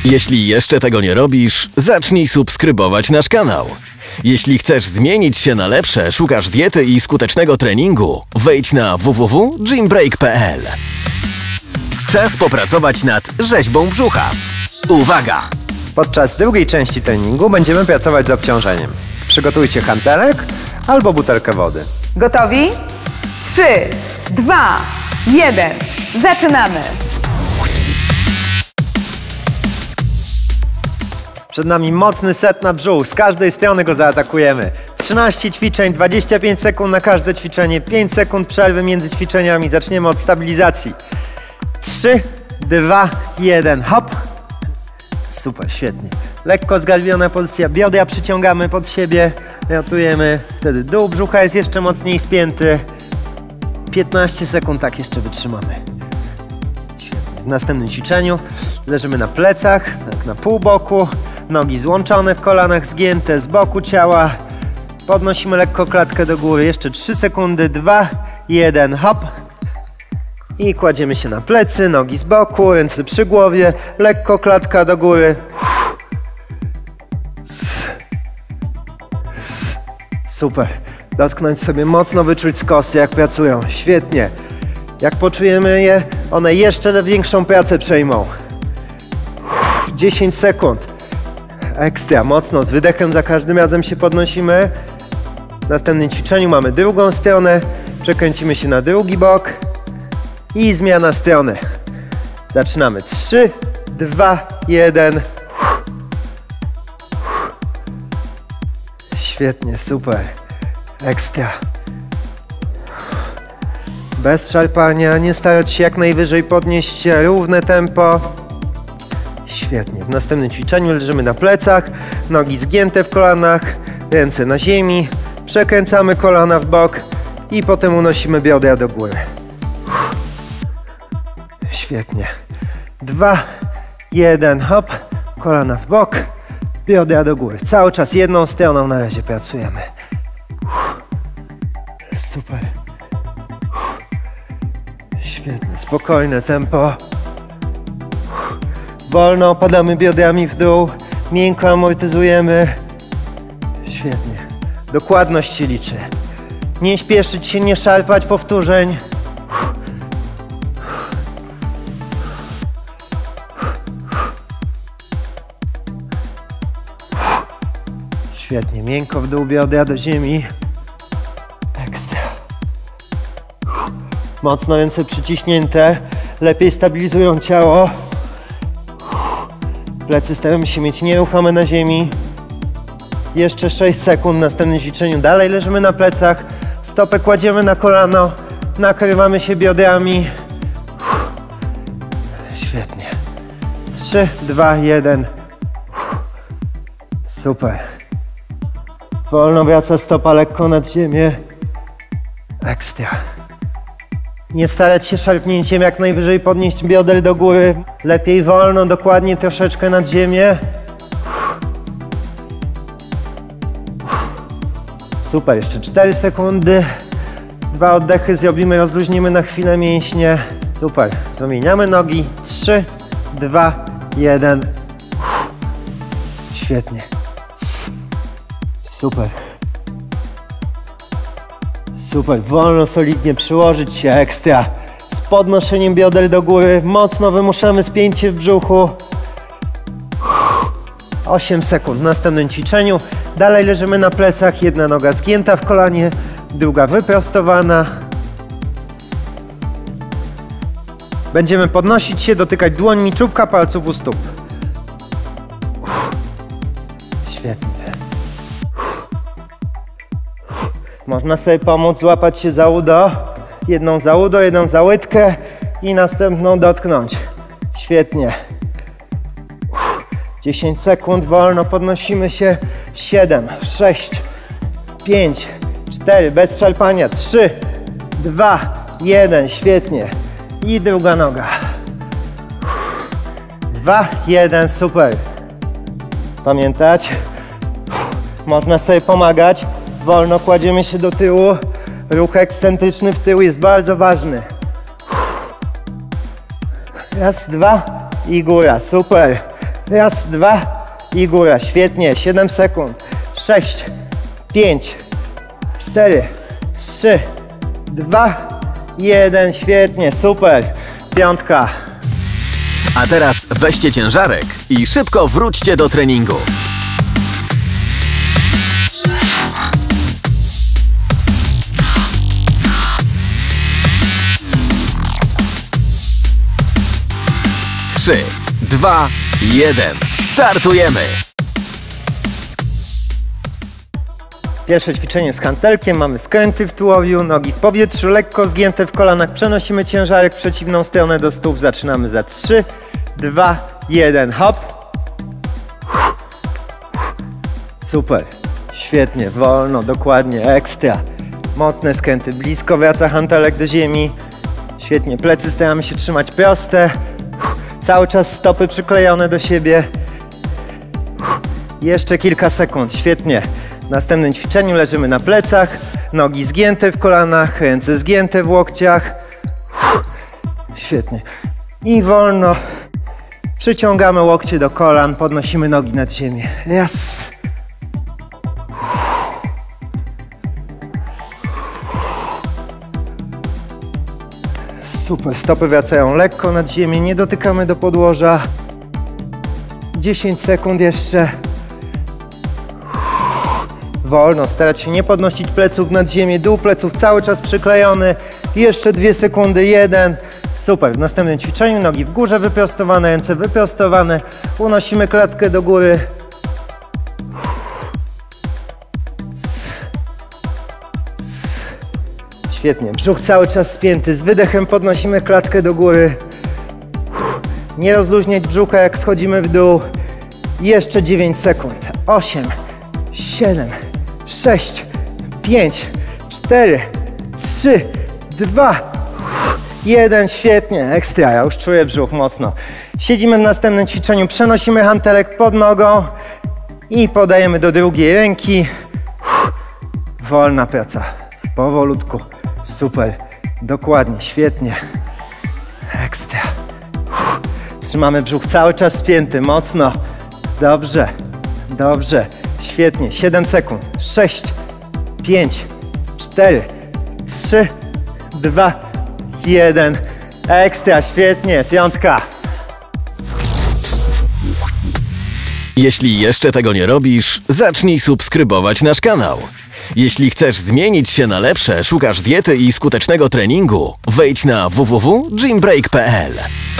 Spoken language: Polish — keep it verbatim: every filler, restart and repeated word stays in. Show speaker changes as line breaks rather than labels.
Jeśli jeszcze tego nie robisz, zacznij subskrybować nasz kanał. Jeśli chcesz zmienić się na lepsze, szukasz diety i skutecznego treningu, wejdź na w w w kropka gymbreak kropka p l. Czas popracować nad rzeźbą brzucha. Uwaga!
Podczas drugiej części treningu będziemy pracować z obciążeniem. Przygotujcie hantelek albo butelkę wody.
Gotowi? trzy, dwa, jeden. Zaczynamy!
Przed nami mocny set na brzuch. Z każdej strony go zaatakujemy. trzynaście ćwiczeń, dwadzieścia pięć sekund na każde ćwiczenie, pięć sekund przerwy między ćwiczeniami. Zaczniemy od stabilizacji. trzy, dwa, jeden. Hop. Super, świetnie. Lekko zgarbiona pozycja biodra, przyciągamy pod siebie, ratujemy. Wtedy dół brzucha jest jeszcze mocniej spięty. piętnaście sekund tak jeszcze wytrzymamy. Świetnie. W następnym ćwiczeniu leżymy na plecach, tak na pół boku. Nogi złączone w kolanach, zgięte z boku ciała. Podnosimy lekko klatkę do góry. Jeszcze trzy sekundy. dwa, jeden. Hop. I kładziemy się na plecy, nogi z boku, ręce przy głowie, lekko klatka do góry. Super. Dotknąć sobie mocno, wyczuć skosy, jak pracują. Świetnie. Jak poczujemy je, one jeszcze większą pracę przejmą. dziesięć sekund. Ekstra, mocno, z wydechem za każdym razem się podnosimy. W następnym ćwiczeniu mamy drugą stronę. Przekręcimy się na drugi bok. I zmiana strony. Zaczynamy. trzy, dwa, jeden. Świetnie, super. Ekstra. Bez szarpania, nie starać się jak najwyżej podnieść równe tempo. Świetnie. W następnym ćwiczeniu leżymy na plecach, nogi zgięte w kolanach, ręce na ziemi. Przekręcamy kolana w bok i potem unosimy biodra do góry. Świetnie. Dwa, jeden, hop, kolana w bok, biodra do góry. Cały czas jedną stroną na razie pracujemy. Super. Świetnie, spokojne tempo. Wolno opadamy biodrami w dół, miękko amortyzujemy. Świetnie. Dokładność się liczy. Nie śpieszyć się, nie szarpać powtórzeń. Świetnie, miękko w dół biodra do ziemi. Ekstra. Mocno ręce przyciśnięte, lepiej stabilizują ciało. Plecy staramy się mieć nieruchome na ziemi. Jeszcze sześć sekund w następnym ćwiczeniu. Dalej leżymy na plecach, stopę kładziemy na kolano, nakrywamy się biodrami. Świetnie. trzy, dwa, jeden. Super. Wolno wraca stopa lekko nad ziemię. Ekstra. Nie starać się szarpnięciem, jak najwyżej podnieść bioder do góry. Lepiej wolno, dokładnie troszeczkę nad ziemię. Super, jeszcze cztery sekundy. Dwa oddechy zrobimy, rozluźnimy na chwilę mięśnie. Super, zamieniamy nogi. trzy, dwa, jeden. Świetnie. Super. Super, wolno, solidnie przyłożyć się, ekstra. Z podnoszeniem bioder do góry, mocno wymuszamy spięcie w brzuchu. osiem sekund w następnym ćwiczeniu. Dalej leżymy na plecach, jedna noga zgięta w kolanie, druga wyprostowana. Będziemy podnosić się, dotykać dłońmi czubka palców u stóp. Świetnie. Można sobie pomóc, złapać się za udo. Jedną za udo, jedną za łydkę i następną dotknąć. Świetnie. dziesięć sekund, wolno podnosimy się. siedem, sześć, pięć, cztery, bez szarpania. trzy, dwa, jeden, świetnie. I druga noga. dwa, jeden, super. Pamiętać. Można sobie pomagać. Wolno kładziemy się do tyłu. Ruch ekscentryczny w tył jest bardzo ważny. Raz, dwa i góra. Super. Raz, dwa i góra. Świetnie. siedem sekund. sześć, pięć, cztery, trzy, dwa, jeden. Świetnie. Super. Piątka.
A teraz weźcie ciężarek i szybko wróćcie do treningu. Trzy, dwa, jeden. Startujemy!
Pierwsze ćwiczenie z hantelkiem. Mamy skręty w tułowiu, nogi w powietrzu, lekko zgięte w kolanach. Przenosimy ciężarek w przeciwną stronę do stóp. Zaczynamy za trzy, dwa, jeden. Hop. Super. Świetnie, wolno, dokładnie, ekstra. Mocne skręty, blisko wraca hantelek do ziemi. Świetnie, plecy staramy się trzymać proste. Cały czas stopy przyklejone do siebie. Jeszcze kilka sekund, świetnie. W następnym ćwiczeniu leżymy na plecach, nogi zgięte w kolanach, ręce zgięte w łokciach. Świetnie. I wolno przyciągamy łokcie do kolan, podnosimy nogi nad ziemię. Raz. Super, stopy wracają lekko nad ziemię, nie dotykamy do podłoża. dziesięć sekund jeszcze. Wolno, starać się nie podnosić pleców nad ziemię, dół pleców cały czas przyklejony. Jeszcze dwie sekundy, jeden. Super, w następnym ćwiczeniu nogi w górze wyprostowane, ręce wyprostowane. Unosimy klatkę do góry. Świetnie, brzuch cały czas spięty, z wydechem podnosimy klatkę do góry. Nie rozluźniać brzucha, jak schodzimy w dół. Jeszcze dziewięć sekund. osiem, siedem, sześć, pięć, cztery, trzy, dwa, jeden. Świetnie, ekstra, ja już czuję brzuch mocno. Siedzimy w następnym ćwiczeniu, przenosimy hantelek pod nogą i podajemy do drugiej ręki. Wolna praca, powolutku. Super, dokładnie, świetnie. Ekstra. Trzymamy brzuch cały czas spięty, mocno. Dobrze, dobrze, świetnie. siedem sekund. sześć, pięć, cztery, trzy, dwa, jeden. Ekstra, świetnie, piątka.
Jeśli jeszcze tego nie robisz, zacznij subskrybować nasz kanał. Jeśli chcesz zmienić się na lepsze, szukasz diety i skutecznego treningu, wejdź na w w w kropka gym break kropka p l.